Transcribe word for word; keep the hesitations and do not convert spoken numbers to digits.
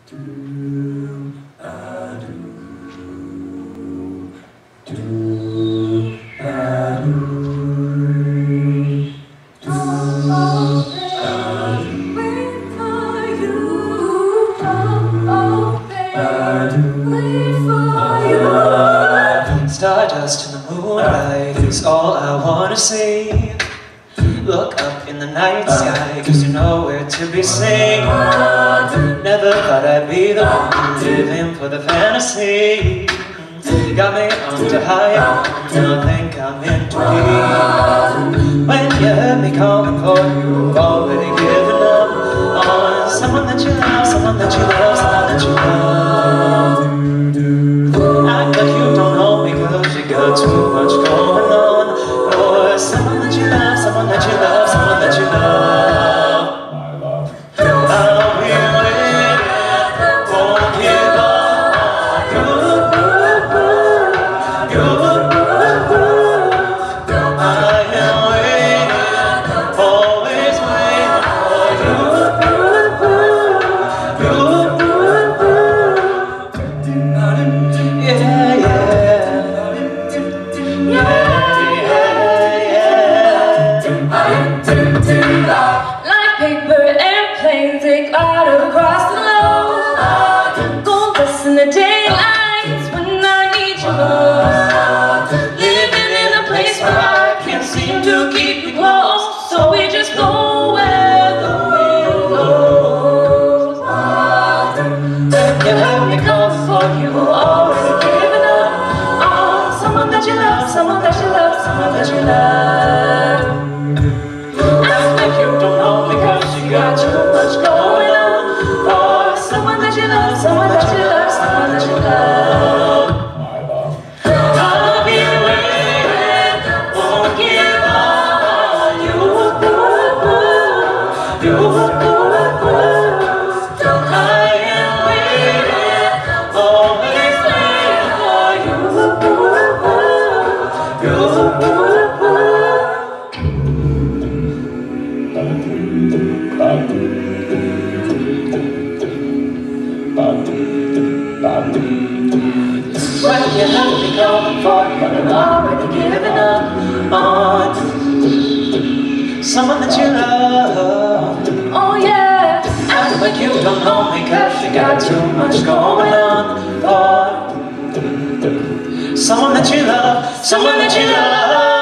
Stardust in the moonlight is all I wanna see. Look up in the night sky, cause you're nowhere to be seen. Never thought I'd be the one living for the fantasy. Got me on to high, now I think I'm in too deep. When you heard me calling for you, already given up on someone that you love, someone that you love, someone that you love. Act like you don't know me cause you got too much going on. Or someone that you love, someone that you love, someone that you love. I'll be waiting, won't give up on you. I am waiting, always waiting for you. Yeah, yeah. Like paper airplanes, they glide across the globe. Gold dust in the daylights when I need you most. Living in a place where I can't seem to keep you close, so we just go where the wind blows. When you heard me calling for you, already giving up on someone that you love, someone that you love, someone that you love. Got too much going on. For someone that you love, someone that you love, someone that you love. I'll be waiting, won't give up on you. You. I am waiting, always waiting for you. You. When you have me going for you, I'm already giving up on someone that you love. Oh yeah, act like you don't know me cause you got too much going on. For someone that you love, someone that you love.